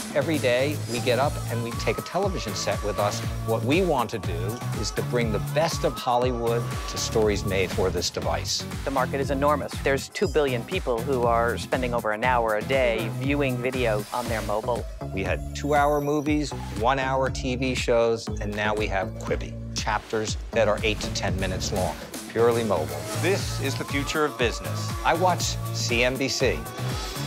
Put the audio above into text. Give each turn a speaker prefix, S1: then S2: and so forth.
S1: Every day, we get up and we take a television set with us. What we want to do is to bring the best of Hollywood to stories made for this device.
S2: The market is enormous. There's 2 billion people who are spending over an hour a day viewing video on their mobile.
S1: We had 2-hour movies, 1-hour TV shows, and now we have Quibi, chapters that are 8 to 10 minutes long, purely mobile. This is the future of business. I watch CNBC.